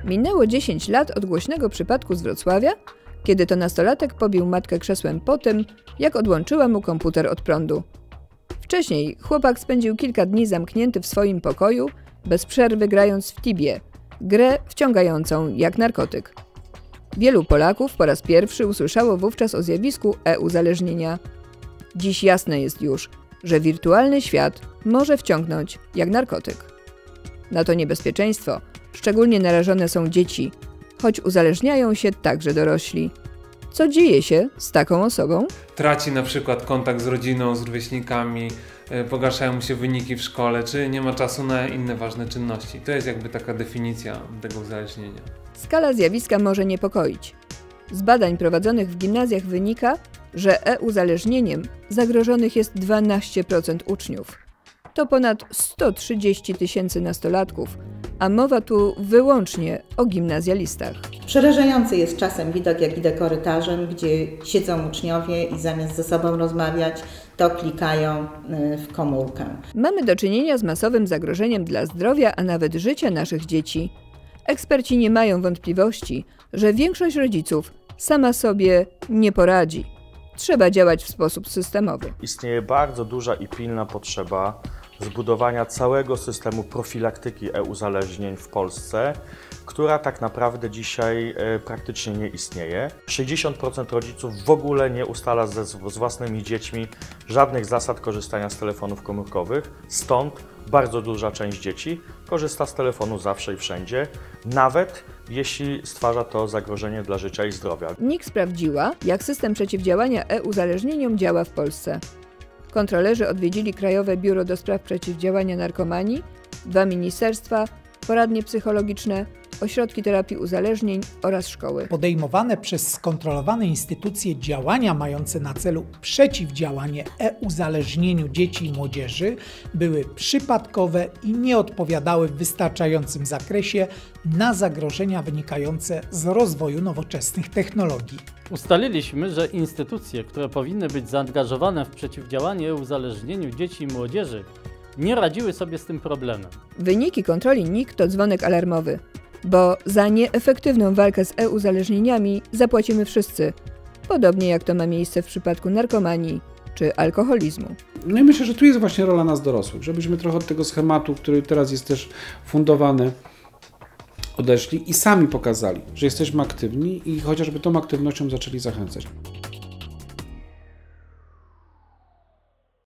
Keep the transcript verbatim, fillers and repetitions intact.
Minęło dziesięć lat od głośnego przypadku z Wrocławia, kiedy to nastolatek pobił matkę krzesłem po tym, jak odłączyła mu komputer od prądu. Wcześniej chłopak spędził kilka dni zamknięty w swoim pokoju, bez przerwy grając w Tibię, grę wciągającą jak narkotyk. Wielu Polaków po raz pierwszy usłyszało wówczas o zjawisku e-uzależnienia. Dziś jasne jest już, że wirtualny świat może wciągnąć jak narkotyk. Na to niebezpieczeństwo szczególnie narażone są dzieci, choć uzależniają się także dorośli. Co dzieje się z taką osobą? Traci na przykład kontakt z rodziną, z rówieśnikami, pogarszają mu się wyniki w szkole, czy nie ma czasu na inne ważne czynności. To jest jakby taka definicja tego uzależnienia. Skala zjawiska może niepokoić. Z badań prowadzonych w gimnazjach wynika, że e-uzależnieniem zagrożonych jest dwanaście procent uczniów. To ponad sto trzydzieści tysięcy nastolatków, a mowa tu wyłącznie o gimnazjalistach. Przerażający jest czasem widok, jak idę korytarzem, gdzie siedzą uczniowie i zamiast ze sobą rozmawiać, to klikają w komórkę. Mamy do czynienia z masowym zagrożeniem dla zdrowia, a nawet życia naszych dzieci. Eksperci nie mają wątpliwości, że większość rodziców sama sobie nie poradzi. Trzeba działać w sposób systemowy. Istnieje bardzo duża i pilna potrzeba zbudowania całego systemu profilaktyki e-uzależnień w Polsce, która tak naprawdę dzisiaj praktycznie nie istnieje. sześćdziesiąt procent rodziców w ogóle nie ustala ze, z własnymi dziećmi żadnych zasad korzystania z telefonów komórkowych, stąd bardzo duża część dzieci korzysta z telefonu zawsze i wszędzie, nawet jeśli stwarza to zagrożenie dla życia i zdrowia. N I K sprawdziła, jak system przeciwdziałania e-uzależnieniom działa w Polsce. Kontrolerzy odwiedzili Krajowe Biuro do Spraw Przeciwdziałania Narkomanii, dwa ministerstwa, poradnie psychologiczne, ośrodki terapii uzależnień oraz szkoły. Podejmowane przez skontrolowane instytucje działania mające na celu przeciwdziałanie e-uzależnieniu dzieci i młodzieży były przypadkowe i nie odpowiadały w wystarczającym zakresie na zagrożenia wynikające z rozwoju nowoczesnych technologii. Ustaliliśmy, że instytucje, które powinny być zaangażowane w przeciwdziałanie e-uzależnieniu dzieci i młodzieży, nie radziły sobie z tym problemem. Wyniki kontroli N I K to dzwonek alarmowy, bo za nieefektywną walkę z e-uzależnieniami zapłacimy wszyscy, podobnie jak to ma miejsce w przypadku narkomanii czy alkoholizmu. No i myślę, że tu jest właśnie rola nas dorosłych, żebyśmy trochę od tego schematu, który teraz jest też fundowany, odeszli i sami pokazali, że jesteśmy aktywni i chociażby tą aktywnością zaczęli zachęcać.